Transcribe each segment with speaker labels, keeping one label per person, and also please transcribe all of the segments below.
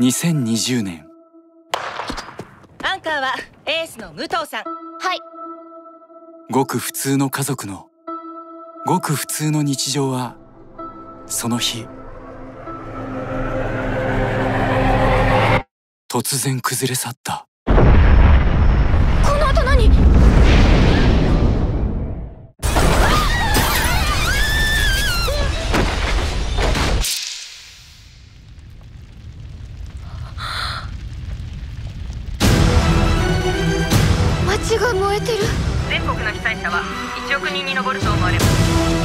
Speaker 1: 2020年。
Speaker 2: アンカーはエースの武藤さん。
Speaker 3: はい。
Speaker 1: ごく普通の家族のごく普通の日常はその日突然崩れ去った。
Speaker 3: この後何？街が燃えてる。
Speaker 2: 全国の被災者は1億人に上ると思われます。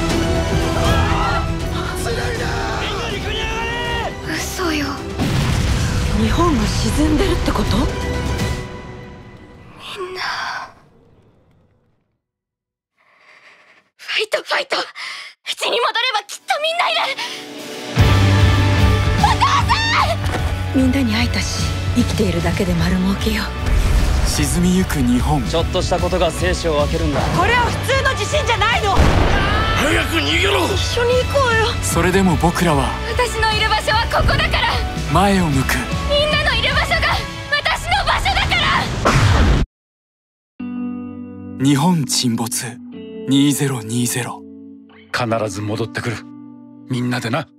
Speaker 3: 嘘よ。
Speaker 2: 日本が沈んでるってこと？
Speaker 3: みんなファイトファイト。うちに戻ればきっとみんないる。お母さん！
Speaker 2: みんなに会えたし、生きているだけで丸儲けよ。
Speaker 1: 沈みゆく日本。
Speaker 4: ちょっとしたことが生死を分けるんだ。
Speaker 2: これは普通の地震じゃないの。
Speaker 4: 早く逃げろ。
Speaker 2: 一緒に行こうよ。
Speaker 1: それでも僕らは
Speaker 3: 私のいる場所はここだから。
Speaker 1: 前を向く。
Speaker 3: みんなのいる場所が私の場所だから。
Speaker 1: 日本沈没2020。
Speaker 4: 必ず戻ってくる。みんなでな。